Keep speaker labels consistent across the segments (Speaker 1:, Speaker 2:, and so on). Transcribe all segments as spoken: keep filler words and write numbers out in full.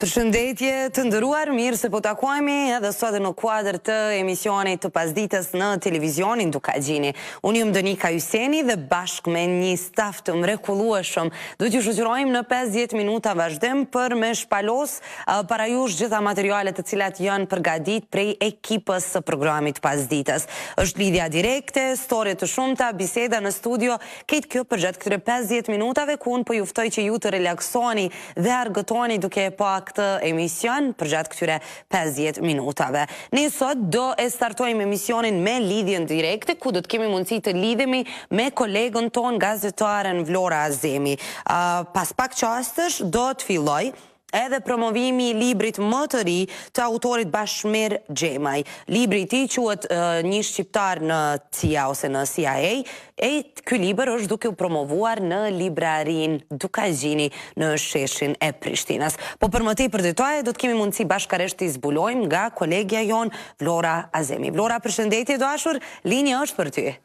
Speaker 1: Përshëndetje të nderuar, mirë se po takohemi edhe sot në kuadër të emisionit të pasdites në televizionin Dukagjini. Unë jam Donika Hyseni dhe bashkë me një staf të mrekullueshëm do t'ju shoqërojmë në pesëdhjetë minuta vazhdim për me shpalos uh, para jush gjitha materialet të cilat janë përgatitur prej ekipës së programit pasdites. Është lidhja direkte, storie të shumta, biseda në studio, këtë kjo përgjatë këtyre pesëdhjetë minutave ku unë po ju ftoj që ju të relaksoni dhe argëtoni duke e pa këtë emision për gjatë këtyre pesëdhjetë minutave. Ne sot do e startojmë emisionin me lidhjen direkte, ku do të kemi mundësi të lidhemi me kolegën ton, gazetaren Vlora Azemi. Uh, pas pak qastësh do të filloj edhe promovimi i librit më të ri të autorit Bashmir Xhemaj. Libri i tij quhet uh, Një shqiptar në C I A ose në C I A, e ky libër është duke u promovuar në librarin Dukagjini në sheshin e Prishtinës. Po për më tepër detaje do të kemi mundësi bashkërisht të zbulojmë nga kolegja jon Vlora Azemi. Vlora, përshëndetje dashur, linja është për ty.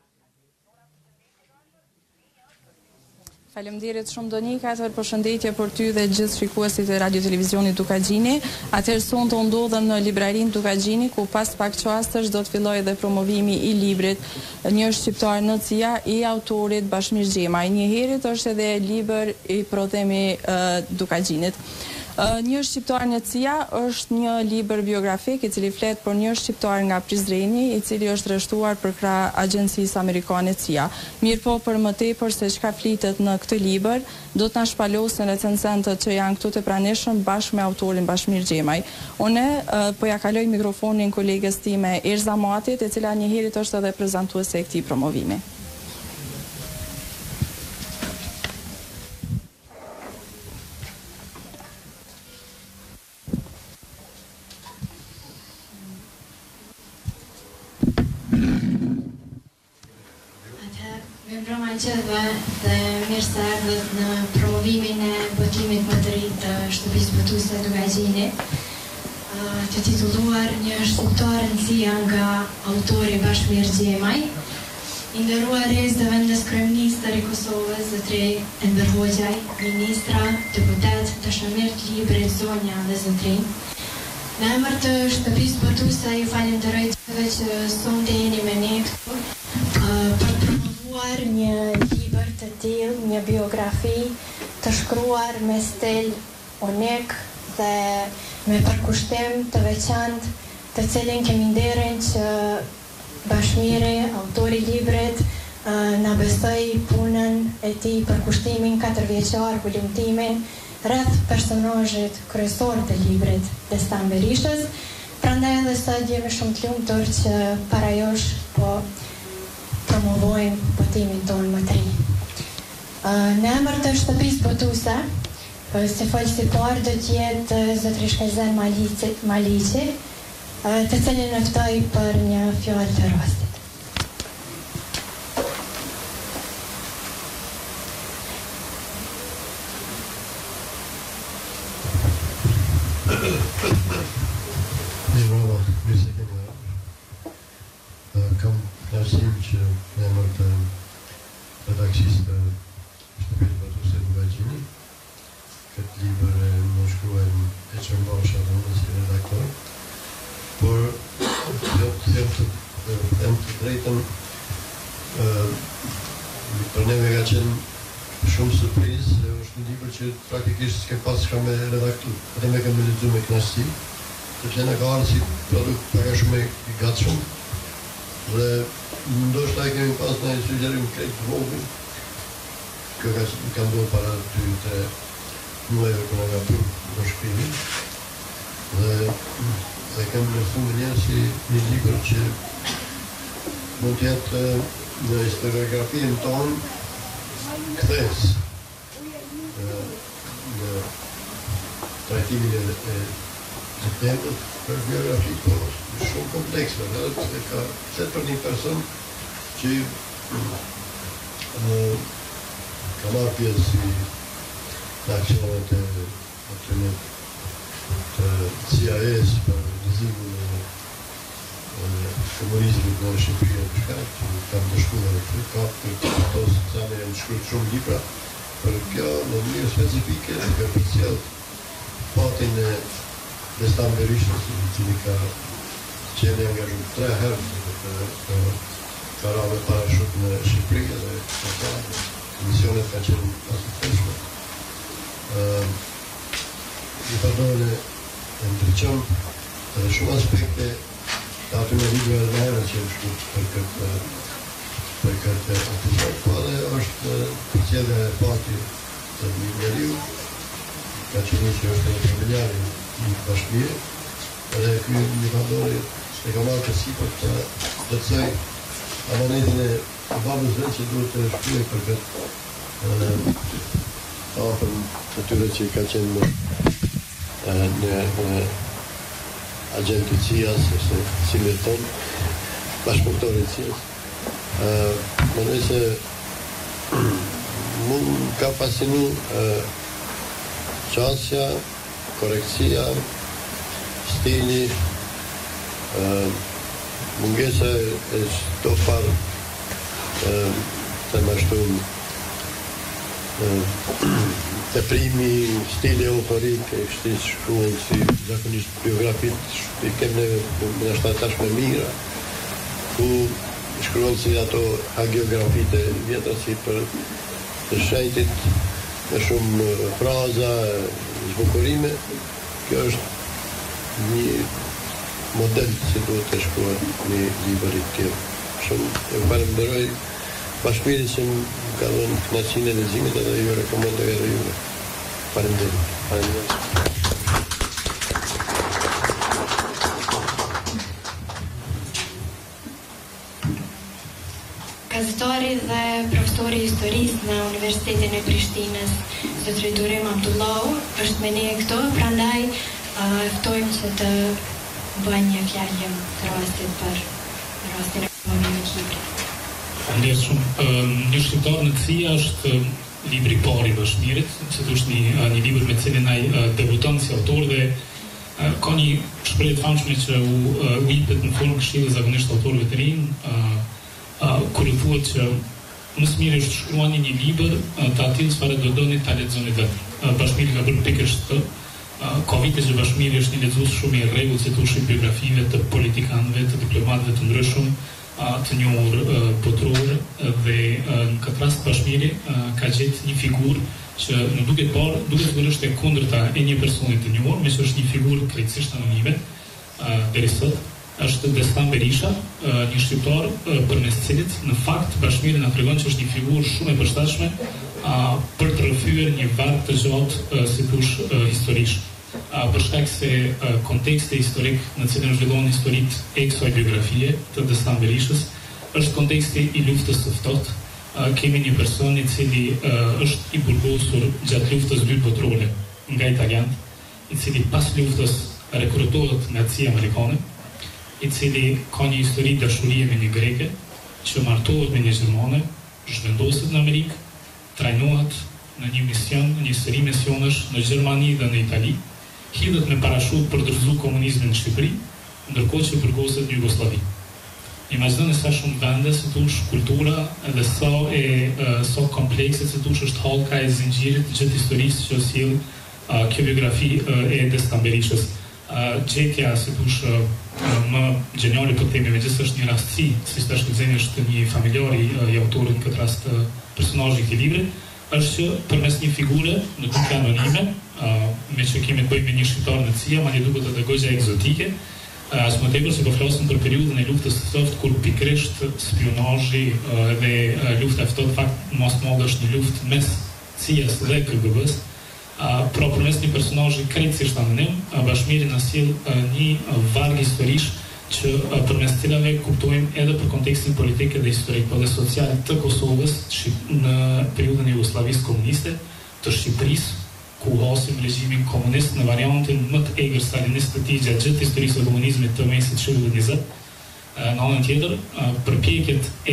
Speaker 2: Faleminderit shumë Donika, atëherë përshëndetje për ty dhe gjithë shikuesit e radio televizionit Dukagjini. Atëherë sonte u ndodhem në librarin Dukagjini, ku pas pak çastësh do të fillojë dhe promovimi i librit Një shqiptar në C I A i autorit Bashmir Xhemaj. Një herët është edhe libër i prodhemi uh, Dukagjinit. Uh, një shqiptar në C I A është një libër biografik i cili flet për një shqiptar nga Prizreni, i cili është rreshtuar për krah agjencisë amerikane C I A. Mirë po, për më tepër se çka flitet në këtë libër, do të na shpalosin recenzentët që janë këtu të pranishëm bashkë me autorin Bashmir Xhemaj. Unë uh, po ja kaloj mikrofonin kolegës time Erza Matit, e cila një herët është edhe prezantuese e këtij promovimi.
Speaker 3: Dhe, dhe mirë se ardhët në promovimin e botimit më të ri të shtëpisë botuese Dukagjini, uh, të titulluar Një shqiptar në C I A nga autori Bashmir Xhemaj. I nderuar Zëvendës kryeministër i Kosovës, Zotri Enver Hoxhaj, ministra, deputet, dëshmitar të librit zonja dhe zotrin. Në emër të shtëpisë botuese ju falenderoj gjithëve që sonte jeni me ne këtu uh, për një libër të tillë, një biografi të shkruar me stil unik dhe me përkushtim të veçantë, të cilin kemi nderin që Bashmiri, autori i librit, na besoi punën e tij për kushtimin katërvjeçar, volumtimin rreth personazhit kryesor të librit, Destan Berishës. Prandaj edhe sot jemi shumë të lumtur që para jush po promovojmë botimin tonë më të ri. Uh, në emër të shtëpisë botuese, uh, si folësi parë do të jetë zotri Shkëlzen Maliqi, Maliqi uh, të cilin e ftoj për një fjalë të rastit.
Speaker 4: Knaqësim që në emër të redakcisë të shtëpisë botuese Dukagjini, këtë libër e më shkruajmë e Qëmbasha dhe unë si redaktor, por do të them të them të drejtën, për neve ka qenë shumë surprizë, është një libër që praktikisht s'ke pas shka me redaktur, dhe me kemi lexuar me knaqësi, sepse në ka ardhur si produkt pak a shumë i gatshëm. Dhe ndoshta e kemi pas në sugjerim krejt të vogël. Kjo ka ka ndodhur para dy tre muajve kur nga bërë në shkrimin. Dhe e kemi lësuar një njerë si një libër që mund të jetë në historiografinë tonë kthes në trajtimin e të temët për biografi, po shumë kompleks, dhe ka qëtë për një person që uh, ka marrë pjesë si në aksionet e aksionet të C I A-s për rrezimin e komunizmit në Shqipëri e Shkak, që kam dëshmuar e këtë, ka për të këtos të të janë shkruajtur shumë libra, për kjo në mënyrë specifike dhe për përcjell partin e Destan Berishës, i cili ka qenë angazhuar tre herë ka rave parashut në Shqipëri dhe Kosovë. Misionet ka qenë pasufeshme. I përdojnë e ndryqëm edhe shumë aspekte të aty me libra edhe me herë që e shku për këtë për këtë aktivitet. Po edhe është përcjellja e parti të Njeriu, ka qenë që është edhe familjari i Bashkëmirë, edhe ky një përdojnë e ka marrë kësi për të dëtësaj amanetin e babës vetë që duhet të shkruaj për këtë afër të tyre që i ka qenë në agenti C I A-s ose cilët tonë, bashkëpunëtori i C I A-s. Mendoj se mu ka fascinu qasja, korektësia, stili, mungesa e çdo farë të mashtum të primi, stili autorik e kështi shkruan si zakonisht biografit i kemë në shtatash me mira, ku shkruan si ato hagiografit e vjetra si për të shajtit me shumë fraza, zbukurime. Kjo është një model si duhet të shkruat një libër i tillë. Shumë e falenderoj Bashkëmirin që më ka dhënë kënaqësinë e leximit edhe ju rekomandoj edhe juve. Faleminderit. Faleminderit.
Speaker 3: Gazetari dhe profesori i historisë në Universitetin e Prishtinës, zotëri Durim Abdullahu, është me ne këtu, prandaj ftojmë që të bëjnë një fjalë të rastit për rastin e promovimit të librit.
Speaker 5: Faleminderit shumë. Një shqiptar në C I A është libri i parë i Bashkëmirit, se është një një libër me cilin ai debuton si autor dhe ka një shprehje të famshme që u u jepet në formë këshillë zakonisht autorëve të rinj, kur i thuhet që më së miri është shkruani një libër të atij çfarë do doni ta lexoni vetë. Bashkëmiri ka bërë pikërisht këtë. Ka vite që Bashkëmiri është një lexues shumë i rregullt si thoshim biografive të politikanëve, të diplomatëve të ndryshëm, të njohur botror dhe në këtë rast Bashkëmiri ka gjetë një figurë që në duket parë duket sigurisht e kundërta e një personi të njohur, me që është një figurë krejtësisht anonime deri sot. Është Destan Berisha, një shqiptar përmes cilit në fakt Bashkëmiri na tregon që është një figurë shumë e përshtatshme për të rrëfyer një varg të gjatë si thosh historish. Për shkak se konteksti historik në cilin zhvillohen historitë e kësaj biografie të Destan Berishës është konteksti i luftës së ftohtë. Kemi një person i cili është i burgosur gjatë luftës dytë botërore nga italianët, i cili pas luftës rekrutohet nga C I A amerikane, i cili ka një histori dashurie me një greke, që martohet me një gjermane, zhvendoset në Amerikë, trajnohet në një mision, në një seri misionesh në Gjermani dhe në Itali, hidhet me parashut për dërzu komunizmin në Shqipëri, ndërkohë që burgoset në Jugosllavi. Imagjinoni sa shumë vende, si thosh, kultura dhe sa e sa komplekse, si thosh, është hallka e zinxhirit të gjithë historisë që sjell kjo biografi e Destan Berishës. Gjetja, si thosh, më geniale po themi, megjithëse është një rastësi, siç tash lexojmë është një familjar i autorit në këtë rast personazhi i këtij libri, është që përmes një figure në duke anonime, me që kemi të bëjmë me një shqiptar në C I A, madje duket edhe goxha egzotike, as më tepër se po flasim për periudhën e luftës së ftohtë kur pikërisht spionazhi dhe lufta e ftohtë fakt mos modë është një luftë mes C I A-s dhe K G B-s. Pra përmes një personazhi krejtësisht anonim, Bashkëmiri na sjell një varg historish që përmes cilave kuptojmë edhe për kontekstin politik dhe historik, po dhe social të Kosovës në periudhën e Jugosllavisë komuniste, të Shqipërisë, ku hasim regjimin komunist në variantin më të egër stalinist të tij gjatë gjithë historisë së komunizmit të mesit të shekullit njëzet. Në anën tjetër, përpjekjet e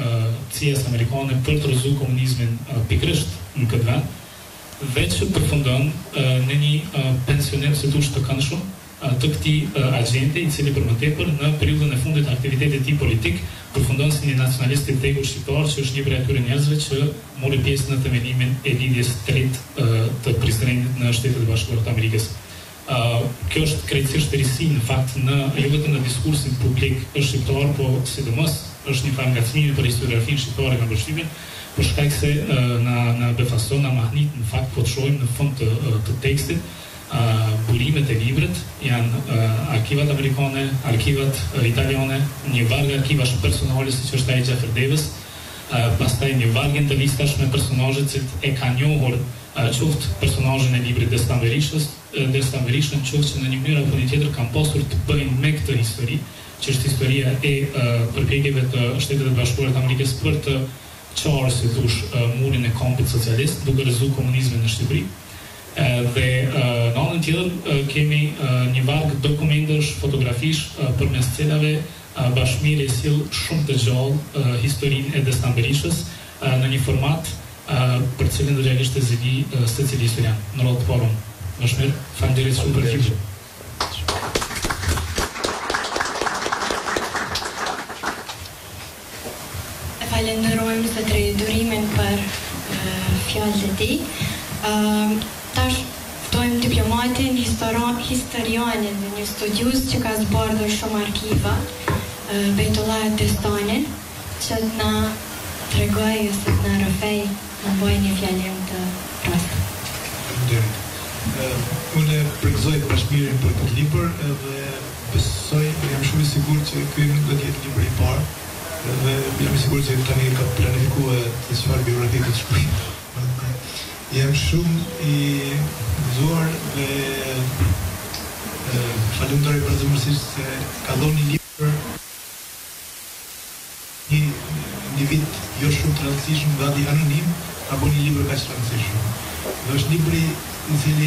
Speaker 5: C I A-s amerikane për të rrëzuar komunizmin pikërisht në këtë vend, dhe që përfundon në një pensioner si thosh të këndshëm të këtij agente, i cili për më tepër në periudhën e fundit të aktivitetit të tij politik përfundon si një nacionalist i vdekur shqiptar, që është një prej atyre njerëzve që mori pjesë në themelimin e lidhjes së tretë të Prishtinës në Shtetet e Bashkuara të Amerikës. Uh, kjo është krejtësisht risi në fakt në jo vetëm në diskursin publik është shqiptar, po sidomos është një farë ngacmimi për historiografinë shqiptare nga përshtypjen, për shkak se uh, na na befason, na mahnit në fakt po të shohim në fund të, të tekstit uh, burimet e librit janë uh, arkivat amerikane, arkivat uh, italiane, një vargë arkivash personale siç është ai Xhafer Devës, uh, pastaj një vargë të listash me personazhe që e kanë njohur uh, qoftë personazhin e librit Destan Berishës, Destan Berishën, qoftë që në një mënyrë apo një tjetër kanë pasur të bëjnë me këtë histori, që është historia e uh, përpjekjeve të Shtetit të Bashkuara të Amerikës për të qarë, si thush, uh, murin e kampit socialist, duke rrezuar komunizmin në Shqipëri. Uh, dhe uh, në anën tjetër uh, kemi uh, një varg dokumentesh, fotografish uh, përmes cilave uh, Bashkëmirë e sill shumë të gjallë uh, historinë e Destan Berishës uh, në një format uh, për cilin do realisht të zili uh, secili historian. Në radhë të parë. Bashkëmirë, faleminderit shumë për fjalën.
Speaker 3: E falenderojmë së drejtorimin për uh, fjalët e tij. Uh, tash ftojmë diplomatin, historianin dhe një studius që ka zbardhur shumë arkiva, uh, Bejtullah Destanin, që të na tregojë ose të na rrëfej në bëjë një fjalim të rastë.
Speaker 6: Faleminderit. Uh, unë përgëzoj Bashkëmirin për këtë libër dhe besoj, jam shumë i sigurt që ky nuk do të jetë libri i parë dhe jam i sigurt që tani ka planifikuar të çfarë biografi të shkruaj. Jam shumë i gëzuar dhe uh, falenderoj për zëmërsisht se ka dhënë një libër një, një vit jo shumë të rëndësishëm, gati anonim, ka bërë një libër kaq të rëndësishëm. Dhe është libri i cili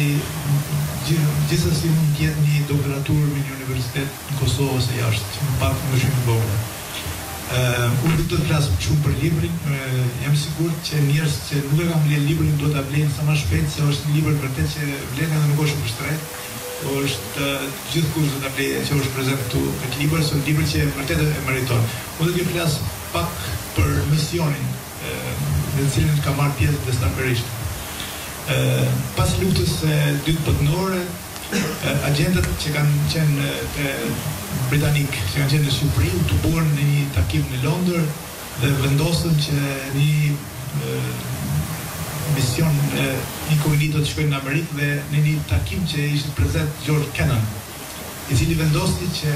Speaker 6: gjithsesi mund të jetë një doktoraturë në një universitet në Kosovë ose jashtë, që më pak më shumë të vogël. Uh, unë do të flas shumë për librin, uh, jam sigurt që njerëz që nuk e kanë bler librin do ta blejnë sa më shpejt, se është një libër vërtet që vlen edhe nuk është shumë shtret. Është uh, gjithkusht do ta blejë që është prezant këtu këtë libër, është një libër që vërtet e meriton. Unë do të flas pak për misionin uh, në cilin ka marrë pjesë Destan Berisha. Uh, pas luftës së dytë botërore, uh, agentët që kanë qenë uh, britanik, që kanë qenë në Shqipëri, u tubuan në një takim në Londër dhe vendosën që një uh, mision uh, një komuni do të shkojnë në Amerikë dhe në një takim që ishte prezent George Kennan, i cili vendosi që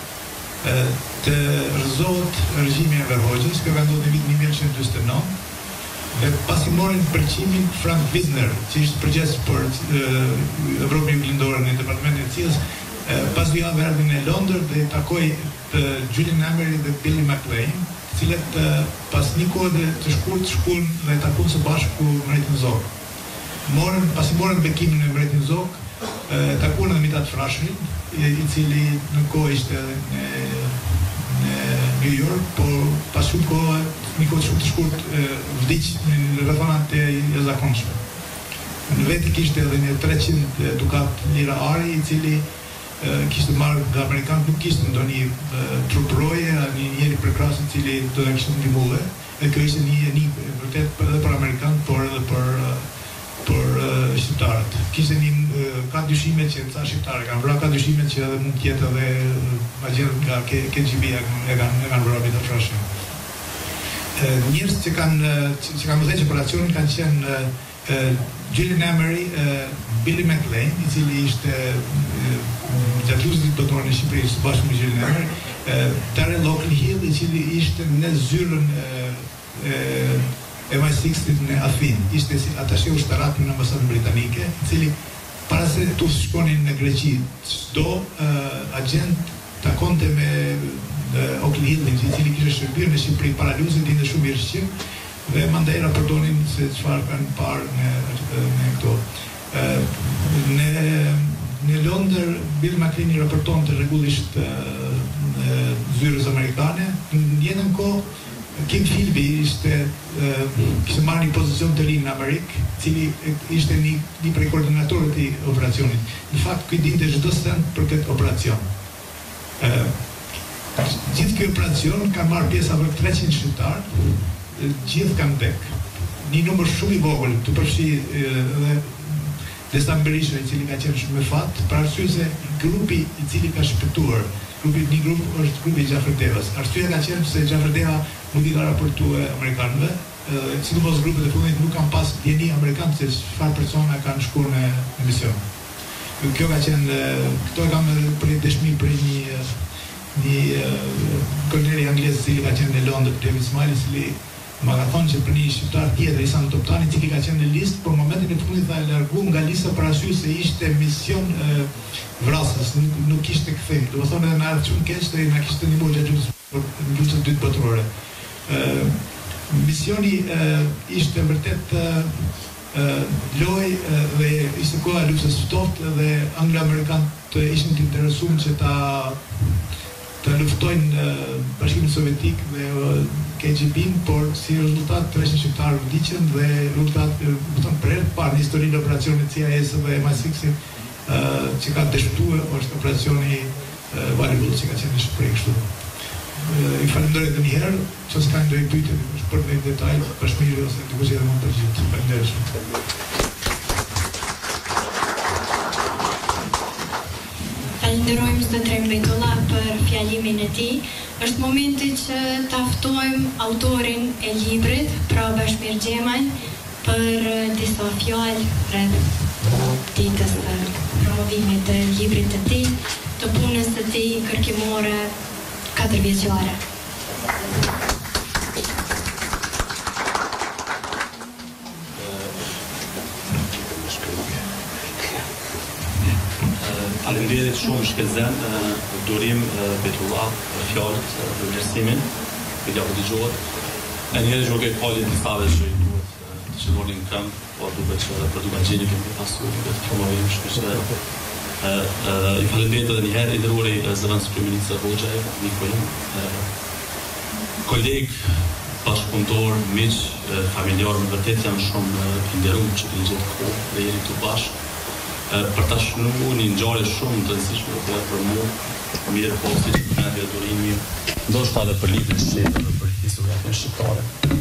Speaker 6: uh, të rrëzohet regjimi i Enver Hoxhës, që ka ndodhur në vitin një mijë nëntëqind e dyqindë e nëntë. Dhe pasi morën përqimin Frank Wisner, që ishte përgjegjës për uh, Evropën Juglindore në departamentin e C I A-s, uh, pas dy javëve erdhi në Londër dhe takoi uh, Julian Emery dhe Billy McLean, të cilët uh, pas një kohë të shkurt shkuan dhe takuan së bashku Mbretin Zog. Morën, pasi morën bekimin e Mbretin Zog, uh, takuan edhe Mithat Frashërin, i, i cili në kohë ishte në, në New York, por pas shumë kohë një kohë shumë të shkurt vdiq në rrethonat e jashtëzakonshme. Në vetë kishte edhe një treqind dukat lira ari, i cili uh, kishte marrë nga amerikanët, nuk kishte ndonjë uh, truproje, një njeri përkrahas i cili do ta kishte ndihmuar. Dhe kjo ishte një enigmë vërtet edhe për amerikanët, por edhe për uh, për uh, shqiptarët. Kishte një uh, ka dyshime që ca shqiptarë kanë vrarë, ka dyshime që edhe mund të jetë edhe uh, agent nga K G B e kanë e kanë vrarë Mithat Frashërin. Uh, njerëz që kanë që, që kanë mbështetur operacionin kanë qenë uh, uh, Julian Emery, uh, Billy McLean, i cili ishte uh, gjatë luftës së botërore në Shqipëri së bashku me Julian Emery, uh, Darrell Oakley Hill, i cili ishte në zyrën uh, uh, M I six në Athin, ishte si atashe ushtarak në ambasadën britanike, i cili para se të shkonin në Greqi, çdo uh, agent takonte me uh, Oakley Hillin, i cili kishte shërbyer në Shqipëri para luftës, dinte shumë mirë shqip, dhe mandej raportonin se çfarë kanë parë në në këto. Uh, në në Londër, Bill McLean i raportonte rregullisht uh, në zyrës amerikane. Në jetën kohë Kim Philby ishte uh, kishte marrë një pozicion të ri në Amerikë, i cili ishte një, një prej koordinatorëve të operacionit. Në fakt, ky dinte çdo send për këtë operacion. Uh, gjithë ky operacion ka marrë pjesë rreth treqind shqiptarë, gjithë kanë vdek. Një numër shumë i vogël, të përfshi dhe Destan Berisha, i cili ka qenë shumë me fat, për arsye se grupi i cili ka shpëtuar, grupi një grup është grupi i Xhafer Devas. Arsyeja ka qenë se Xhafer Deva nuk i ka raportuar amerikanëve, sidomos grupet e fundit nuk kanë pas djeni amerikanë se çfarë persona kanë shkuar në mision. Kjo ka qenë, këto e kam për dëshmi për një një koloneli anglez i cili ka qenë në Londër, David Smiley, i cili ma ka thonë që për një shqiptar tjetër, Isan Toptani, i cili ka qenë në listë, por momentin e fundit tha e largu nga lista për arsye se ishte mision e, vrasës, nuk, nuk ishte kthej. Do të thonë edhe na ardhi shumë keq se na kishte ndihmuar gjatë luftës luftës dytë botërore. Ë misioni e, ishte vërtet e, loj dhe ishte koha e luftës së ftohtë dhe anglo-amerikanët ishin të interesuar që ta të luftojnë Bashkimin Sovjetik dhe K G B-n, por si rezultat tresqind shqiptarë vdiqën dhe rezultat, do të thonë për herë të parë në historinë e operacionit C I A-s dhe M I six-it që ka dështuar është operacioni Valuable që ka qenë në Shqipëri kështu. I falenderoj edhe një herë, nëse kanë ndonjë pyetje për një detaj, Kashmiri ose dikush tjetër mund të përgjigjet. Faleminderit shumë.
Speaker 3: Falenderojmë zot Trembejtullah për fjalimin e tij. Është momenti që ta ftojmë autorin e librit, pra Bashmir Xheman, për disa fjalë rreth ditës së promovimit të librit të tij, të punës së tij kërkimore katër vjeçare.
Speaker 7: Faleminderit shumë shkëlzen, durim Bejtullah për fjalët për vlerësimin, që apo dëgjohet. E njerëz nuk e falin distave që i duhet të shënonin këmbë, po duhet që për duke gjeni kemi pasur të promovim shkështër. I faleminderit edhe një herë i nderuari zëvendës kryeministër Hoxha, miku im, koleg, bashkëpunëtor, miq, familjar, më vërtet jam shumë i nderuar që keni gjetur kohë dhe jeni këtu bashkë. Për ta shënuar një ngjarje shumë të rëndësishme për mua, mirë po si që përmendje e durimi, ndoshta edhe për librin shqip dhe për historinë shqiptare.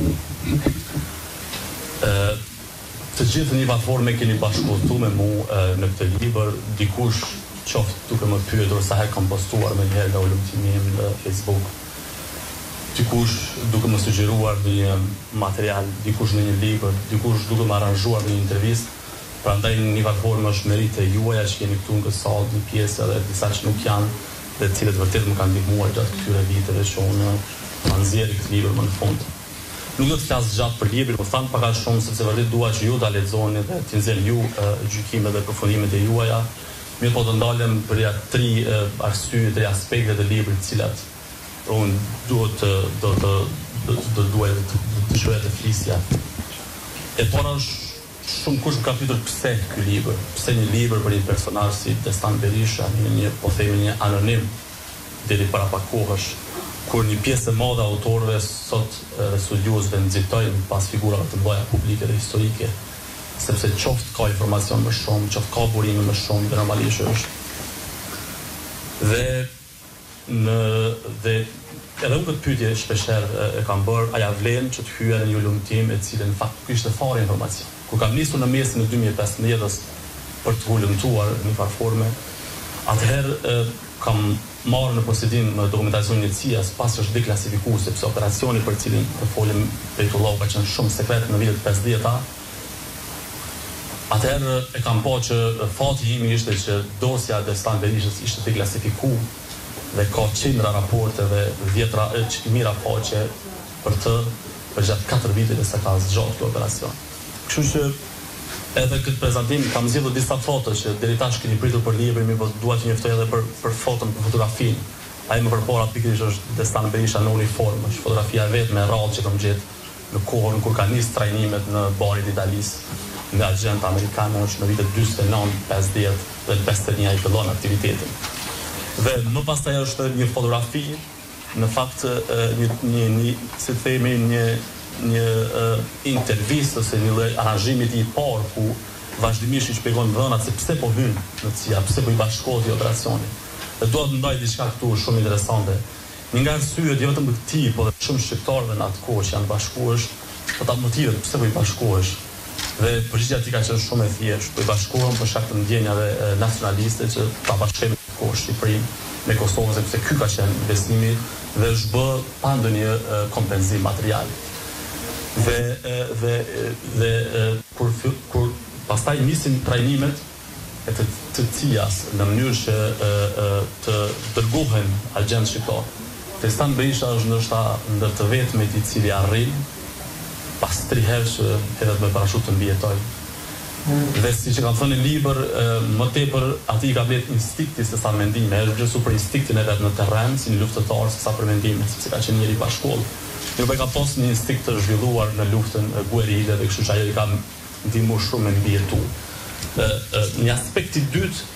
Speaker 7: Të gjithë një platforme keni bashkëpuntuar me mua në këtë libër, dikush qoftë duke më pyetur sa herë kam postuar më njëherë nga ulëmtimi im në Facebook, dikush duke më sugjeruar një material, dikush në një libër, dikush duke më aranzhuar në një intervistë. Prandaj një platformë është merite juaja që jeni këtu në këtë sallë, një pjesë edhe disa që nuk janë dhe të cilët vërtet më kanë ndihmuar gjatë këtyre viteve që unë ta nxjerr këtë libër më në fund. Nuk do të flas gjatë për librin, po them pak a shumë sepse vërtet dua që ju ta lexoni dhe të nxjerrni ju gjykimet dhe përfundimet e juaja. Mirë po të ndalem për ja tri arsye, tri aspekte të librit të cilat unë duhet të do të do duhet të shkruaj të flisja. E para është shumë kush më ka pyetur pse ky libër, pse një libër për një personazh si Destan Berisha, një, një po themi një anonim deri para pak kohësh, kur një pjesë e madhe autorëve sot studiosëve nxitojnë pas figurave të mëdha publike dhe historike, sepse qoftë ka informacion më shumë, qoftë ka burime më shumë, dhe normalisht është. Dhe në dhe edhe unë këtë pyetje shpeshherë e kam bërë, a ja vlen që të hyja në një ulëmtim e cilën në fakt kishte fare informacion. Kur kam nisur në mesin e dy mijë e pesëmbëdhjetës për të ulëmtuar në një farë atëherë kam marrë në posedim dokumentacionin e C I A-s pasi është deklasifikuar sepse operacioni për cilin të folim Bejtullah ka qenë shumë sekret në vitet pesëdhjetë. Atëherë e kam pa që fati im ishte që dosja e Destan Berishës ishte deklasifikuar dhe ka qindra raporte dhe dhjetra mira faqe për të për gjatë katër viteve sa ka zgjatur këtë operacion. Kështu që edhe këtë prezantim kam zgjedhur disa foto që deri tash keni pritur për librin, mirë po dua të njoftoj edhe për për foton, për fotografinë. Ai më përpara pikërisht është Destan Berisha në uniformë, është fotografia e vet me rradh që kam gjetë në kohën kur ka nisë trajnimet në barin e Italisë nga agent amerikan, është në vitet dyzet e nëntë, pesëdhjetë dhe pesëdhjetë e një ai fillon aktivitetin. Dhe më pastaj është një fotografi, në fakt një një një si themi një një uh, intervistë ose një lloj aranzhimi i parë ku vazhdimisht i shpjegon dhënat se pse po hyn në C I A, pse po i bashkohet operacioni. Dhe dua të ndaj diçka këtu shumë interesante. Një nga arsyet jo vetëm të këtij, por edhe shumë shqiptarëve në atë kohë që janë bashkuar, po ta motivet pse po i bashkohesh. Dhe përgjigjja ti ka qenë shumë e thjeshtë, po i bashkuam për shkak të ndjenjave nacionaliste që ta bashkëmi ko Shqipërinë me Kosovën, sepse ky ka qenë investimi dhe është bë pa ndonjë kompenzim material. Dhe dhe dhe kur kur pastaj nisin trajnimet e të, të cilas në mënyrë që të dërgohen agent shqiptar. Tristan Berisha është ndoshta ndër të vetmit i cili arrin pas tri herë që hedhet me parashut të mbijetoj. Dhe si që kanë thënë në libër, më tepër ati i ka blet instikti se sa mendime, është vlerësuar për instiktin e vet në terren, si një luftëtar se sa për mendime, sepse ka qenë njëri pa shkollë. Nuk e ka pas një instinkt të zhvilluar në luftën guerile dhe kështu që ajo i ka ndihmuar shumë me mbijetu. Një aspekt i dytë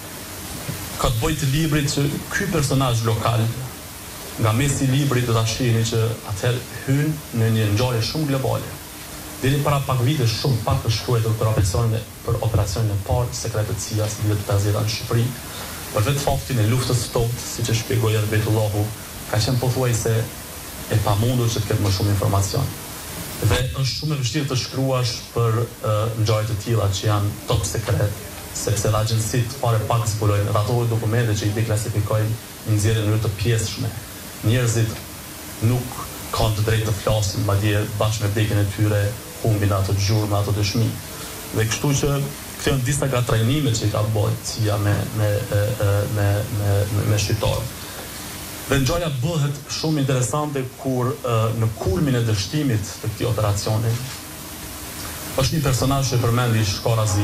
Speaker 7: ka të bëjë të librit që ky personazh lokal nga mesi i librit do ta shihni që atëherë hyn në një ngjarje shumë globale. Deri para pak vitesh shumë pak të shkruaj për operacionin për operacionin e parë sekret të cilas lidhet të pesëdhjetë në Shqipëri. Për vetë faktin e luftës së ftohtë, siç e shpjegoi Erbetullahu, ka qenë pothuajse e pamundur që të ketë më shumë informacion. Dhe është shumë e vështirë të shkruash për uh, ngjarje të tilla që janë top sekret, sepse agjencitë fare pak zbulojnë dhe ato dokumente që i deklasifikojnë i nxjerrin në mënyrë të pjesshme. Njerëzit nuk kanë të drejtë të flasin, madje bashkë me vdekjen e tyre humbin ato gjurmë, ato dëshmi. Dhe kështu që këto janë disa nga trajnimet që i ka bërë CIA me me me me me, me shqiptarë. Dhe ngjarja bëhet shumë interesante kur në kulmin e dështimit të këtij operacioni është një personazh që përmendi shkorazi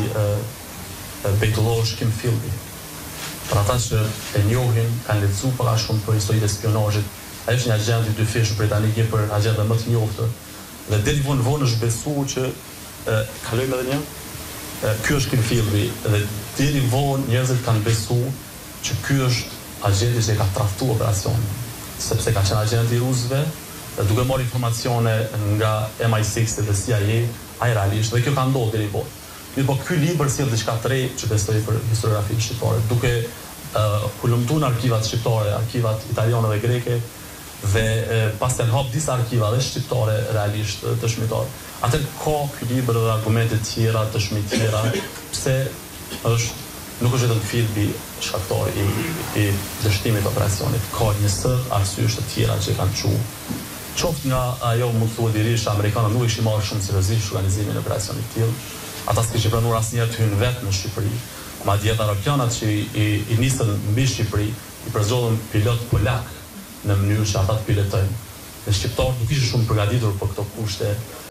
Speaker 7: Bejtullah Shkim Filbi. Për ata që e njohin, kanë lexuar pak shumë për historinë e spionazhit. Ai është një agent i dy fish britanik, një për agentët më të njohur. Dhe deri vonë vonë është besuar që e, kalojmë edhe një. E, ky është Kim Filbi dhe deri vonë njerëzit kanë besuar që ky është agenti që ka traftuar operacionin, sepse ka qenë agent i rusëve dhe duke marrë informacione nga M I six dhe C I A, ai realisht dhe kjo ka ndodhur deri vonë. Mirë, po ky libër sjell diçka të re që besoj për historiografinë shqiptare, duke uh, hulumtuar arkivat shqiptare, arkivat italiane dhe greke, dhe uh, pas të hap disa arkiva dhe shqiptare realisht dëshmitar. Atë ka ky libër dhe argumente të tjera, dëshmi të tjera, pse është nuk është vetëm Filbi shkaktar i, i dështimit të operacionit, ka një sër arsyesh të tjera që kanë çuar. Qoftë nga ajo mund të thuhet dirisht amerikanët nuk ishin marrë shumë seriozisht organizimin e operacionit të tillë. Ata s'kishin pranuar asnjëherë të hynë vetë në Shqipëri. Madje aeroplanat që i, i, i nisën mbi Shqipëri i përzgjedhën pilot polak në mënyrë që ata të pilotojnë. Dhe shqiptarët nuk ishin shumë përgatitur për këto kushte